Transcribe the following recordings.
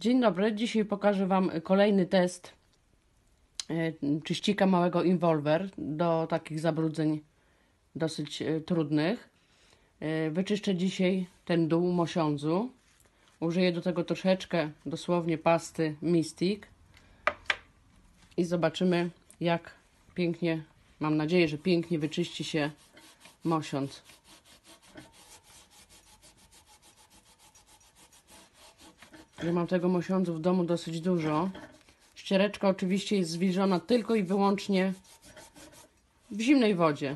Dzień dobry, dzisiaj pokażę Wam kolejny test czyścika małego Involver do takich zabrudzeń dosyć trudnych. Wyczyszczę dzisiaj ten dół mosiądzu. Użyję do tego troszeczkę dosłownie pasty Mystic i zobaczymy, jak pięknie, mam nadzieję, że pięknie wyczyści się mosiądz. Ja mam tego mosiądzu w domu dosyć dużo. Ściereczka oczywiście jest zwilżona tylko i wyłącznie w zimnej wodzie.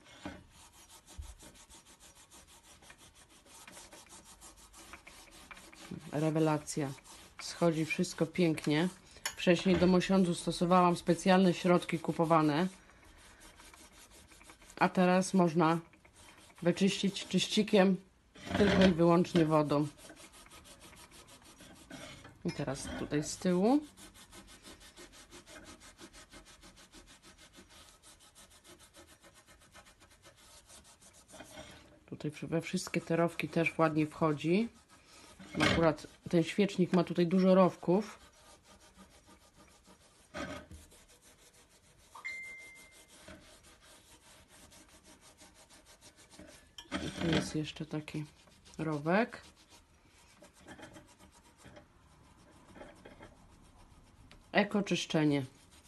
Rewelacja. Schodzi wszystko pięknie. Wcześniej do mosiądzu stosowałam specjalne środki kupowane. A teraz można wyczyścić czyścikiem tylko i wyłącznie wodą. I teraz tutaj z tyłu. Tutaj we wszystkie te rowki też ładnie wchodzi. Akurat ten świecznik ma tutaj dużo rowków. I tu jest jeszcze taki rowek. Eko czyszczenie.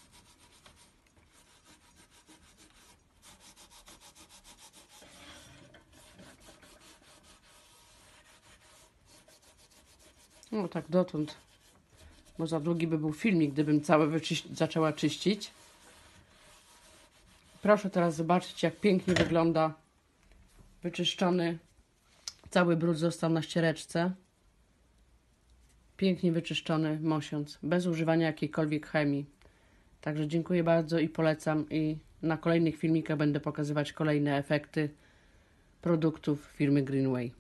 No tak dotąd, bo za długi by był filmik, gdybym całe zaczęła czyścić. Proszę teraz zobaczyć, jak pięknie wygląda wyczyszczony. Cały brud został na ściereczce. Pięknie wyczyszczony mosiądz, bez używania jakiejkolwiek chemii. Także dziękuję bardzo i polecam. I na kolejnych filmikach będę pokazywać kolejne efekty produktów firmy Greenway.